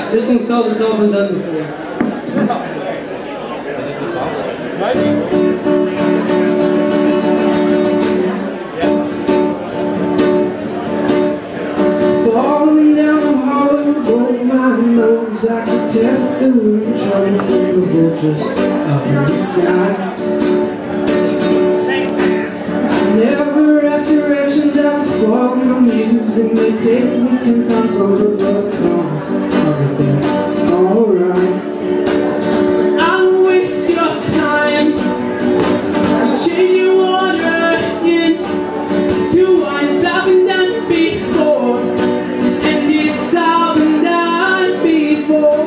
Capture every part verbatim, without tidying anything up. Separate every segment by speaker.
Speaker 1: This one's called It's All Been Done Before. Falling down the hallway broke my nose. I could tell they were in trouble from the vultures up in the sky. Never restorations, I was following my music. They take me ten times over the cause everything alright. I don't waste your time. You change your water into wine. It's all been done before, and it's all been done before.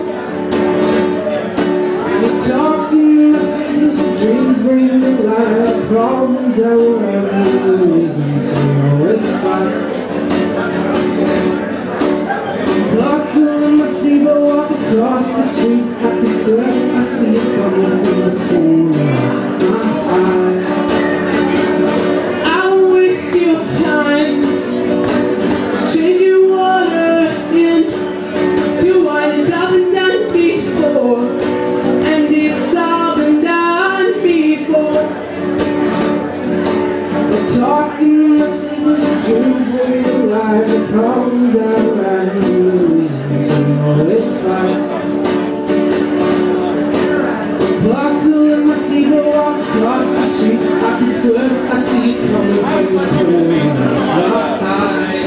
Speaker 1: You're talking my sleepless dreams, bring the light of problems that were having the reasons we always fight. Buckle in my seat, but walk across the street. I can swear I see it coming from the corner of my eye. I don't waste your time. Change your water into wine. It's all been done before, and it's all been done before. We're talking in my sleepless dreams, where the light, the problems I write, and the reasons we always fight. Buckle in my seat, but walk across the street. I can swear I see it coming from the corner of my eye.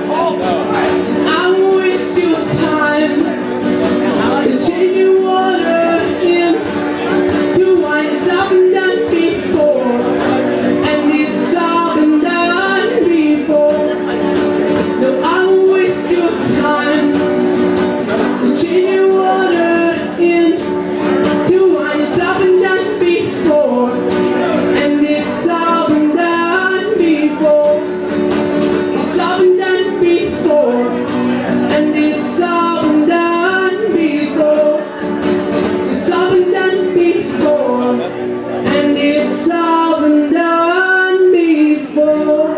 Speaker 1: I won't waste your time. You change your water into wine. It's all been done before, and it's all been done before. No, I won't waste your time. You change your water into wine. It's all been done before, and it's all been done before. It's all been done before, and it's all been done before. It's all been done before, and it's all been done before.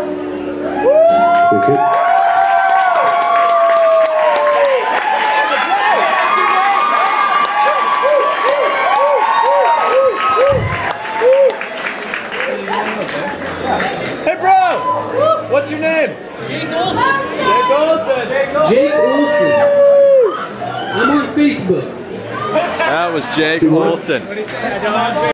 Speaker 2: Hey bro! What's your name?
Speaker 1: Jake Olson.
Speaker 2: Jake Olson! Jake Olson!
Speaker 1: Jake Olson. I'm on Facebook.
Speaker 2: That was Jake Olson.